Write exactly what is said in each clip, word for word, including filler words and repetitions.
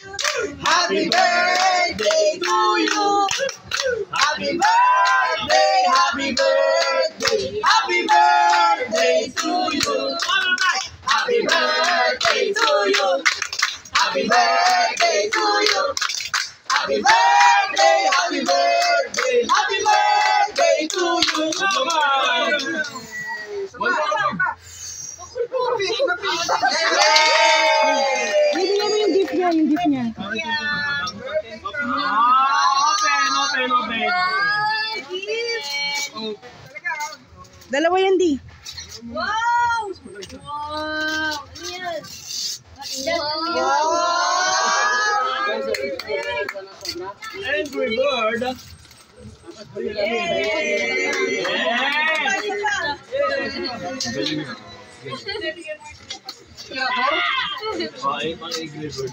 Happy birthday to you. Happy birthday, happy birthday, happy birthday to you. Happy birthday to you. Happy birthday to you. Happy birthday, happy birthday, happy birthday to you. Bigyan mo yung gift niya, yung gift niya. Open, open, open. Dalawa yan, di. Wow! Wow! Ano yan? Wow! Angry bird. Ay, pang angry bird.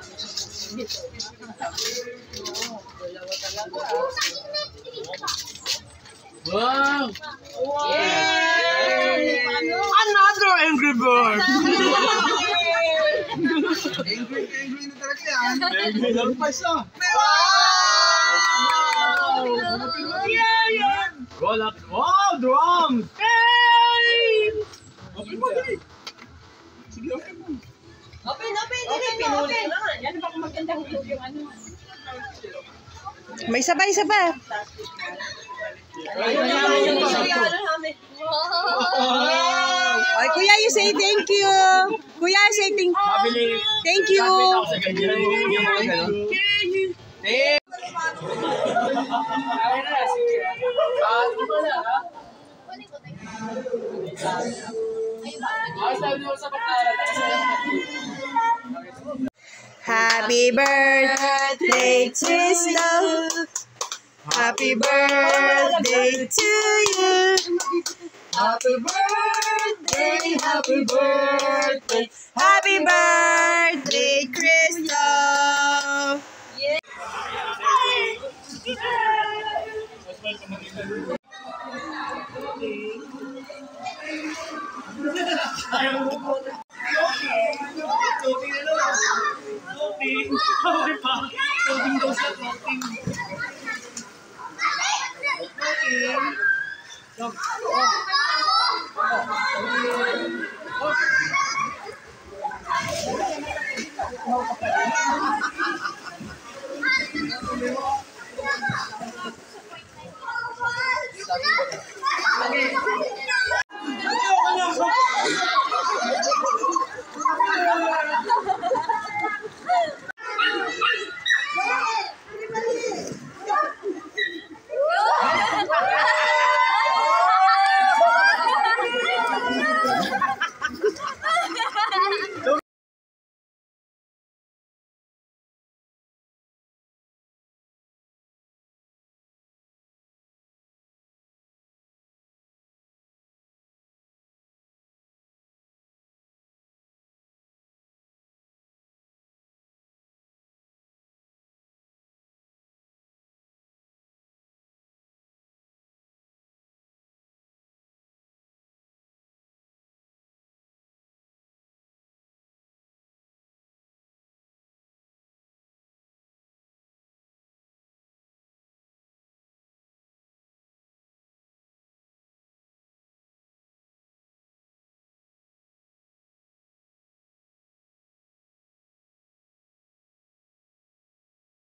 Wow! Another angry bird! Angry, angry na talaga yan. Angry lang pa siya. Wow! Yeah, yeah! Roll up. Wow, drums! Hey! Open mo, dali. Sige, open mo. Open, open, open, open! Yan ba kung magandang yung ano? May isa pa, isa pa. Ay, kuya, you say thank you. Kuya, say thank you. Thank you. Happy birthday, Tristan. Happy birthday to you. Happy birthday, happy birthday. Happy birthday, Crystal. Yeah.